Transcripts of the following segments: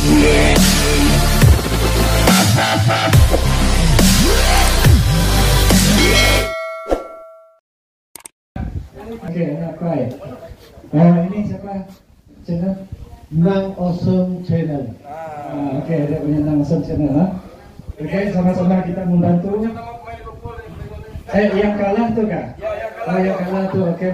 Oke, apa ya? Ini siapa? Channel? Nang Awesome Channel. Oke, ada punya Nang Awesome Channel. Oke, sama-sama kita membantu. Yang kalah tuh kak? Oh, yang kalah tuh. Oke.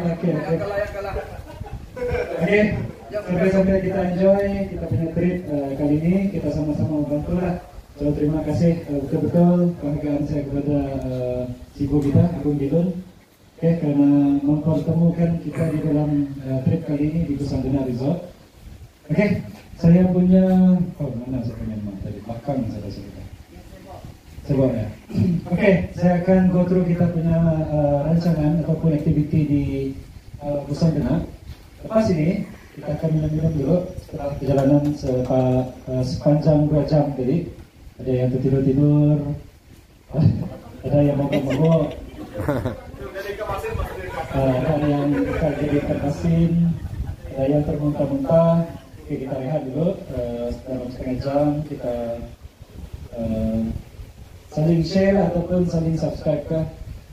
Oke, sampai kita enjoy kita punya trip kali ini. Kita sama-sama membantu lah. So, terima kasih betul-betul penghargaan saya kepada Cibo kita, Agung Bilun. Oke, karena mempertemukan kita di dalam trip kali ini di Kusandana Resort. Oke, saya punya, mana saya punya tadi belakang saya cerita. Coba ya. Oke, saya akan go through kita punya rancangan ataupun aktiviti di Kusandana. Lepas ini kita akan minum-minum dulu setelah perjalanan sepanjang 2 jam tadi. Ada yang tertidur-tidur, ada yang mogok-mogok. Ada yang jadi terpasin, ada yang termuntah-muntah. Oke, kita rehat dulu dalam setengah jam. Kita saling share ataupun saling subscribe kah?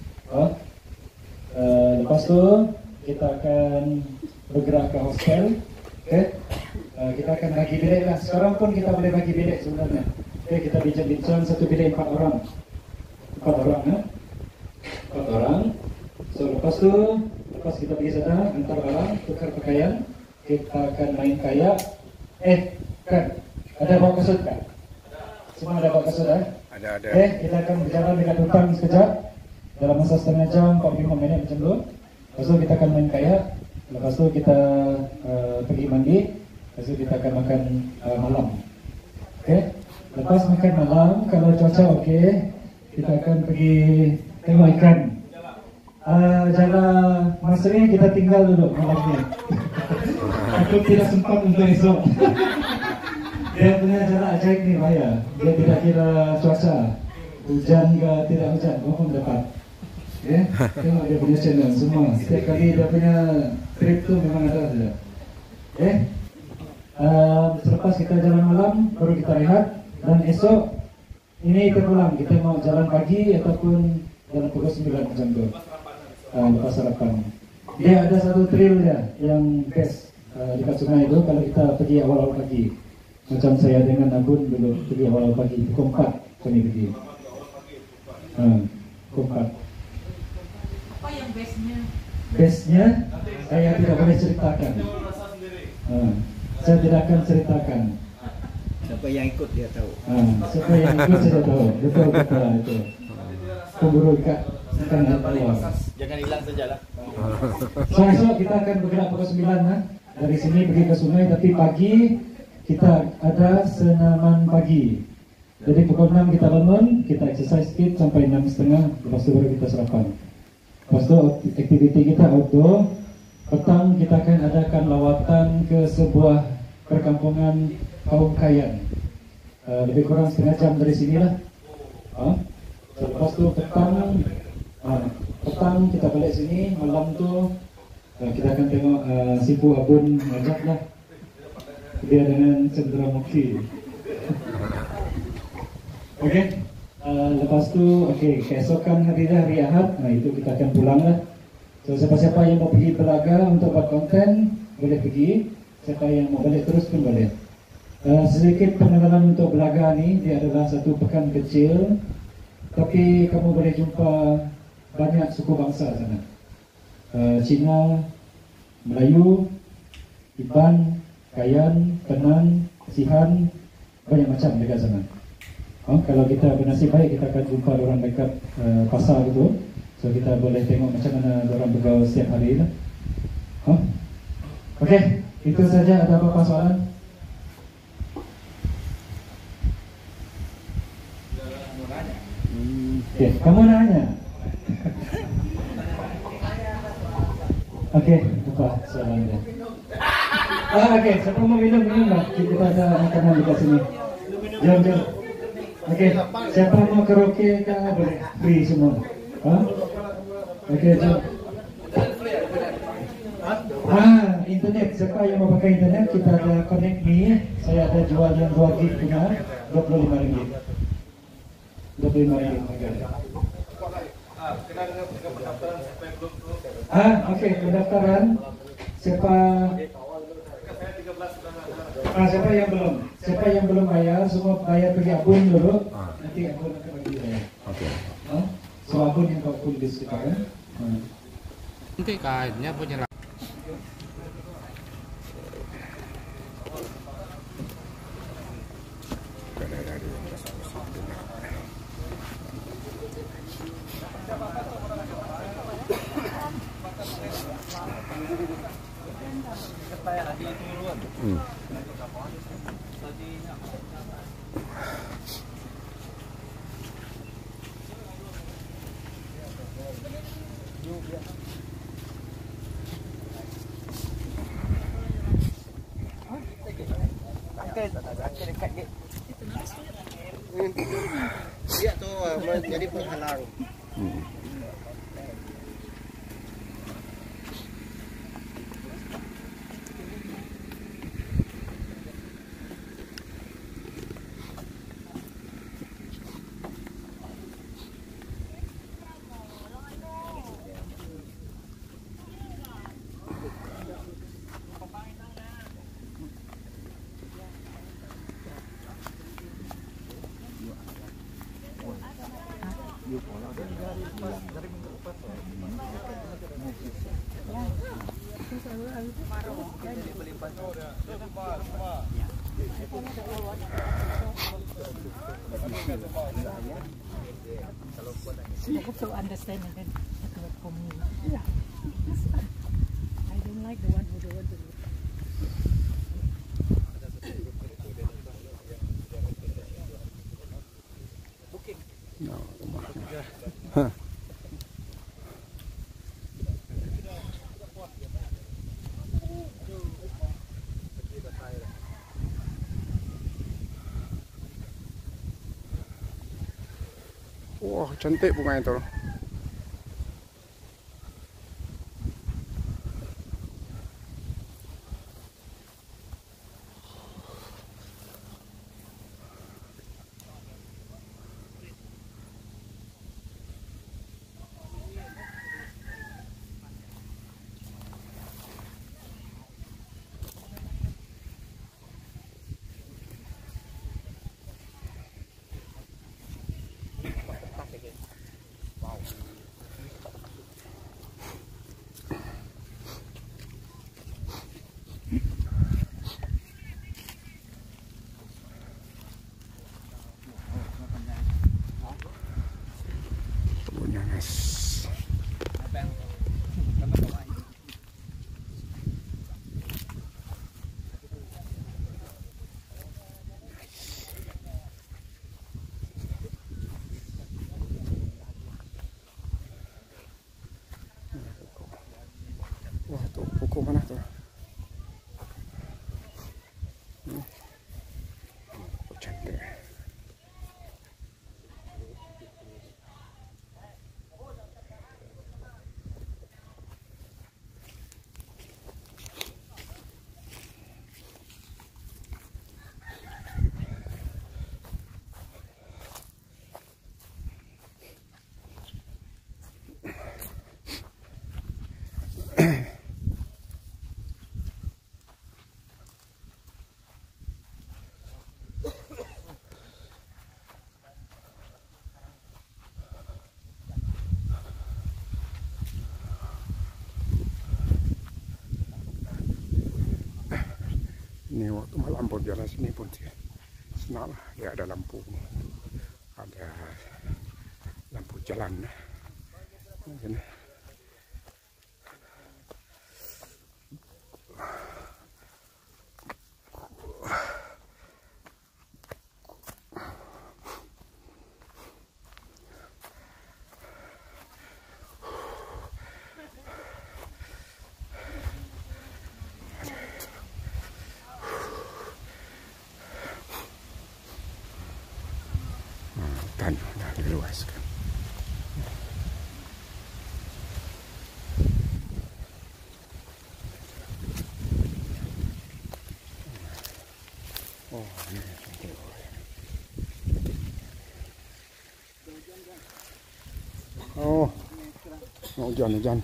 Lepas tu kita akan bergerak ke hostel. Oke, kita akan bagi bilik lah. Sekarang pun kita boleh bagi bilik sebenarnya. Oke, kita bincang-bincang satu bilik 4 orang. 4 orang ya. 4 orang. So, lepas kita pergi sana, antar barang, tukar pakaian, kita akan main kayak. Kan, ada bawa kasut kan? Semua ada bawa kasut Ada. Kita akan berjalan dekat hutan sekejap, dalam masa setengah jam, 45 minit macam tu. Lepas tu kita akan main kayak, lepas tu kita pergi mandi, lepas tu kita akan makan malam. Oke, lepas makan malam, kalau cuaca okey, kita akan pergi tengok ikan. Jalan masa ni kita tinggal dulu malam ni. Aku tidak sempat untuk esok. Dia punya jalan ajaib ni bahaya. Dia tidak kira cuaca, hujan ke tidak hujan, pun dapat. Okay? Tengok dia punya channel semua. Setiap kali dia punya trip tu memang ada saja. Okay? Selepas kita jalan malam, baru kita rehat. Dan esok ini terulang. Kita mau jalan pagi ataupun dalam pukul 9 macam tu. Lepas sarapan. Dia ada satu trail dia yang best dekat sungai itu kalau kita pergi awal-awal pagi. Macam saya dengan Agun dulu pergi awal-awal pagi, pukul 4 kami pergi. Pukul 4. Apa yang bestnya? Bestnya saya tidak boleh ceritakan. Saya tidak akan ceritakan. Siapa yang ikut dia tahu. Siapa yang ikut saya tahu. Betul itu. Pemburu ikan keluar. Jangan hilang sajalah. So esok kita akan bergerak pukul 9 dari sini pergi ke sungai, tapi pagi kita ada senaman pagi. Jadi pukul 6 kita bangun, kita exercise sedikit sampai 6.30, lepas itu baru kita sarapan. Lepas itu aktiviti kita outdoor. Petang kita akan adakan lawatan ke sebuah perkampungan kaum Kayan. Lebih kurang setengah jam dari sinilah. Lepas itu petang kita balik sini, malam tu kita akan tengok Sipu Abun ngajak lah. Dia dengan Cendramukhi. Okey. Lepas tu keesokan hari Ahad, itu kita akan pulang lah. So siapa-siapa yang mau pergi Belaga untuk buat konten boleh pergi. Siapa yang mau balik terus pun boleh. Sedikit pengenalan untuk Belaga ni, dia adalah satu pekan kecil, tapi kamu boleh jumpa banyak suku bangsa sana. Cina, Melayu, Iban, Kayan, Penan, Sihan, banyak macam dekat sana. Kalau kita bernasib baik, kita akan jumpa orang dekat pasar itu. So kita boleh tengok macam mana orang bergaul setiap hari lah. Okey, itu saja. Ada apa-apa soalan? Okay, kamu nanya. Okey, apa soalannya? Okey, siapa mau minum lah. Kita ada makanan dekat sini. Jom. Okey, siapa mau karaoke ke boleh free semua. Okey, jom. internet. Siapa yang mau pakai internet, kita ada Connect Me. Saya ada jual yang 2 gig punya, RM25. RM25 harganya. Oke, pendaftaran. Siapa siapa yang belum bayar, semua bayar pergi abun dulu. Nanti abun akan bagi saya. Oke. So abun yang kau tulis kita kan. Nanti kainnya punya. Dia tuh menjadi penghalang. I to understand and then do it for me. Yeah. I don't like the one who do it. Wah, cantik bunga itu. Kebunnya guys. Wah, tuh buku mana tuh? Cantik. Ini waktu malam pun jalan sini pun sih senang lah, ya ada lampu jalan. Sini. Hutan udah luas kan. Oh, hujan.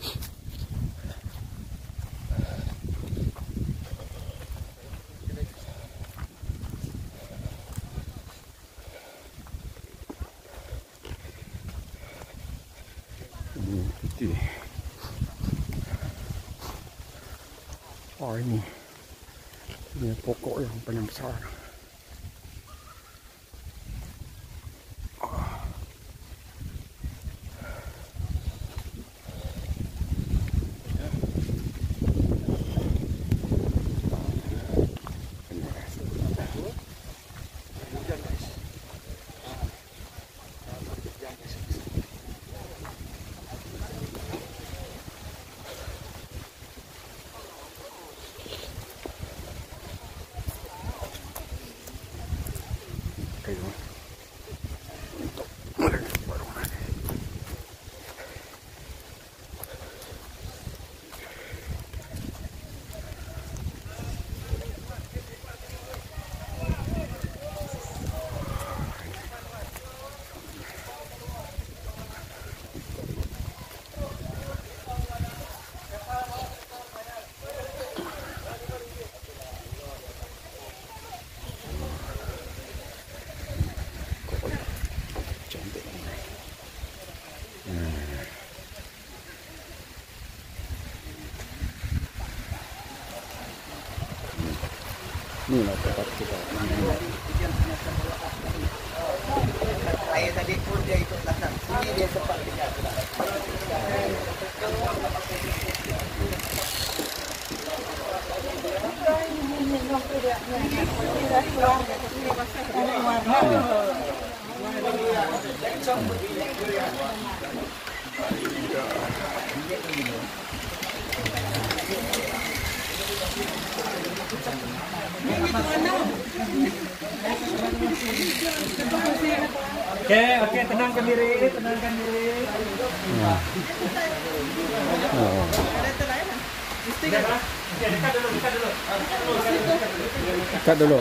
Ini putih. Oh ini pokok yang paling besar. Inilah tempat kita. Saya tadi pun dia ikut datang. Sini dia sempat dekat. Oke, tenangkan diri. Dekat dulu.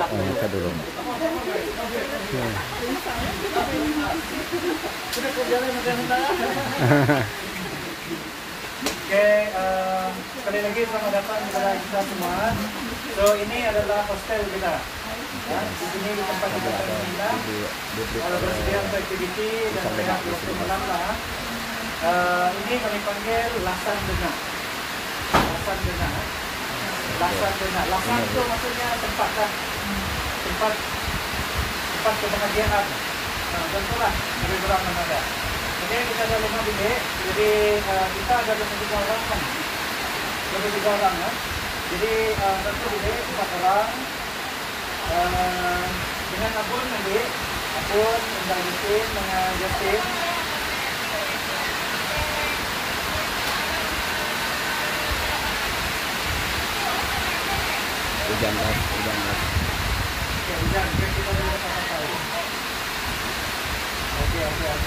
Oke, sekali lagi selamat datang kepada kita semua. So ini adalah hostel kita. Ya, di sini di tempat kita kalau bersedia untuk aktiviti dan rehat waktu malam lah. Ini kami panggil Lasan Dena. Lasan itu maksudnya tempat kan, tempat kebahagiaan. Contohlah lebih kurang ada. Oke, kita ada 5 bilik, jadi kita ada 23 orang kan, 23 orang ya. Jadi satu bilik 4 orang. Dengan Abun nanti, Indra Justin dengan Justin. Hujan. Oke, hujan. Kita dulu sama-sama. Oke.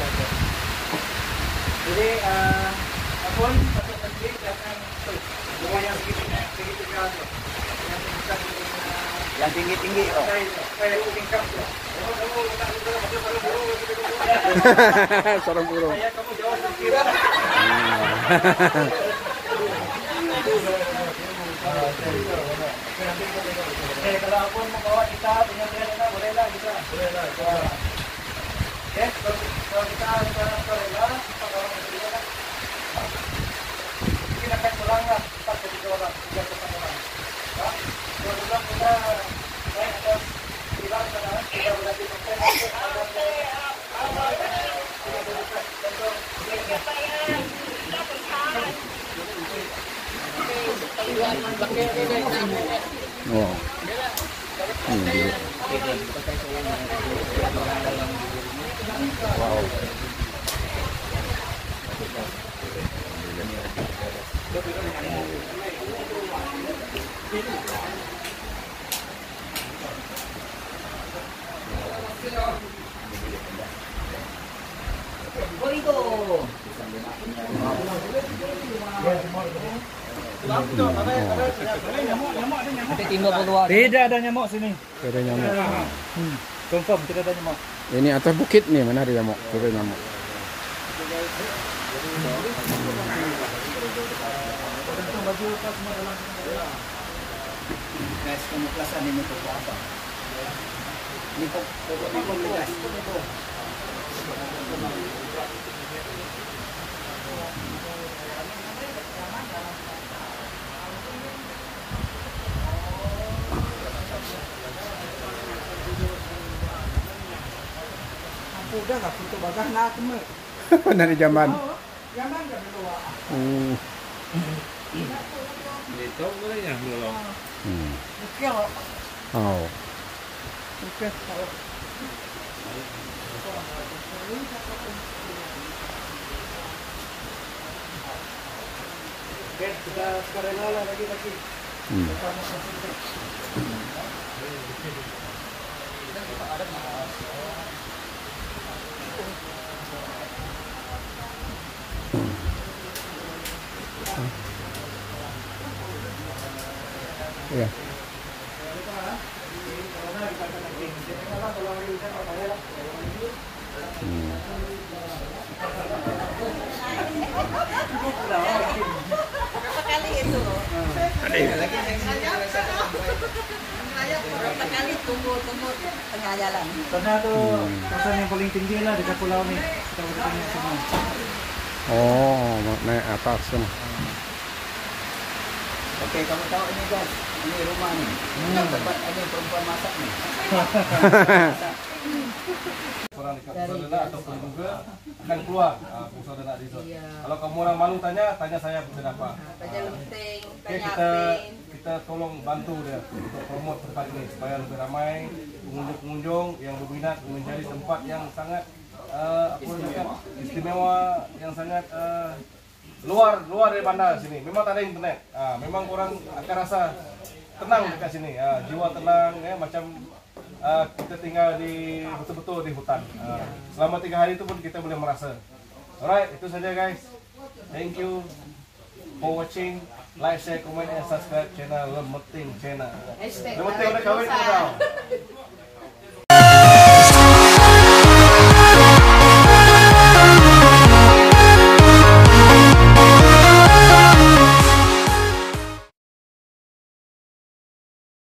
Jadi Abun masuk masjid jangan dua yang segitu jauh tu. Yang sebesar Yang tinggi-tinggi oh. Saya tingkap tu. Sarang burung. Saya kamu jauh sedikit. Kalau Abun mau bawa kita punya kereta bolehlah kita. Bolehlah. Oke, kalau kita sekarang bolehlah, kita bawa kita kan. Mungkin akan kuranglah 4 ke 3 orang, 3 ke 4 orang. Ya, kalau kita naik atas bilang sana, kita berarti Oh. Wow. Nanti timbul keluar. Tidak ada nyamuk sini. Tidak ada nyamuk. Confirm tidak ada nyamuk. Ini atas bukit nih, mana ada nyamuk? Tidak ada nyamuk. Guys, kamuflasan ini untuk apa? Ini pokok guys. Udah nggak foto bagah nak cuma. Dari zaman. Zaman nggak keluar. Itu boleh ya dulu. Oke loh. Oh. Oke. Oke, kita sekarang lagi. Iya. Berapa kali itu? Berapa kali tunggu tengah jalan? Karena tuh kawasan yang paling tinggi lah dekat pulau nih. Kita boleh tanya semua. Oh, naik atas sana. Oke, kamu tahu ini guys, ini rumah nih. Tempat ini perempuan masak nih. Orang dekat pusat dana ataupun juga akan keluar pusat dana resort. Kalau kamu orang malu tanya saya pusat apa. Tanya lenting, Oke, tanya kita apin. kita tolong bantu dia untuk promote tempat ini supaya lebih ramai pengunjung-pengunjung yang berminat menjadi tempat yang sangat istimewa, yang sangat luar dari bandar sini. Memang tak ada internet. Memang orang akan rasa tenang dekat sini. Jiwa tenang ya, macam kita tinggal di betul-betul di hutan. Selama 3 hari itu pun kita boleh merasa. Alright, itu saja guys. Thank you for watching. Like, share, comment, and subscribe channel Lemeting Channel. Lemeting udah kawin udah.